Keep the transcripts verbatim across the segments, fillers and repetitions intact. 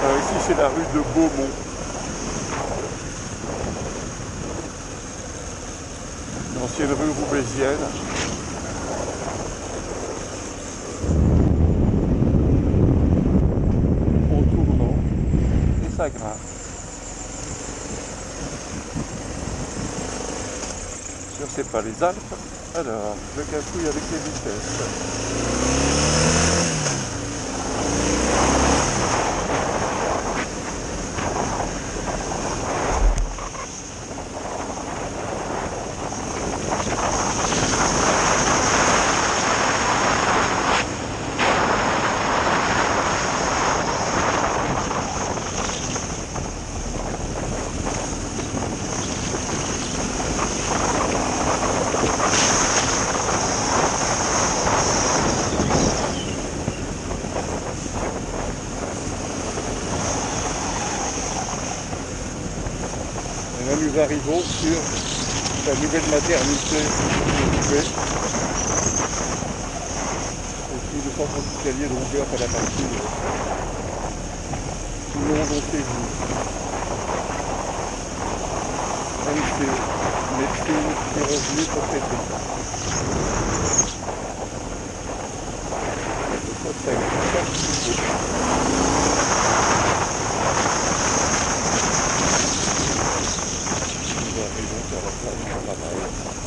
Alors ici c'est la rue de Beaumont. L'ancienne rue roubaisienne. En tournant, et ça grimpe. Sûr c'est pas les Alpes. Alors, je cafouille avec les vitesses. Et là nous arrivons sur la nouvelle maternité de Roubaix. Ici le centre hospitalier de Roubaix après la partie tout le long dont c'est vous. M C, médecine, chirurgie, prophétie. Ça, c'est nous arrivons sur la place du travail.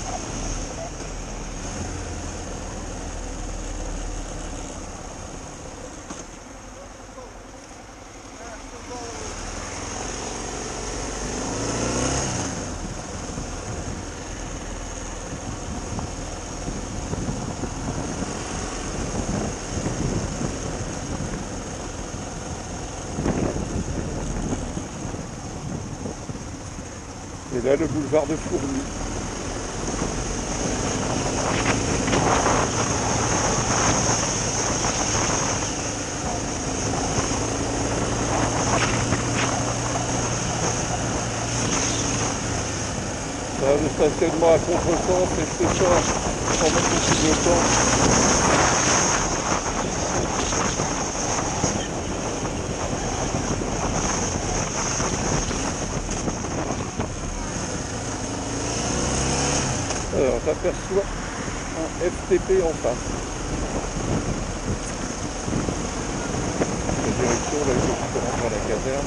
Et là, le boulevard de Fourny. Ça, le stationnement à contresens, et c'est ça, sans mettre beaucoup de temps. Alors, j'aperçois un F T P en face. La direction, là, il faut qu'il rentre à la caserne.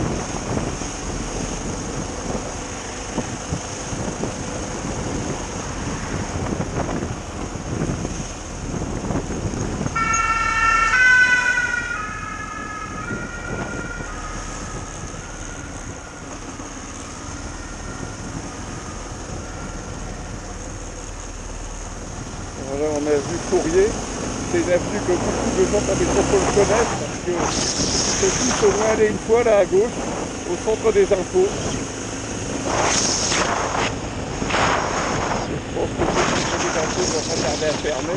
Voilà, on a vu Fourier, c'est une avenue que beaucoup de gens de la métropole connaissent parce que c'est tout au moins aller une fois là à gauche, au centre des impôts. Je pense que le centre des impôts va pas tarder à fermer.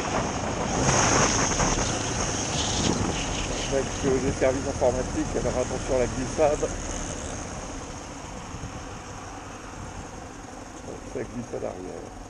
Avec euh, les services informatiques, alors attention à la glissade. Ça glisse à l'arrière.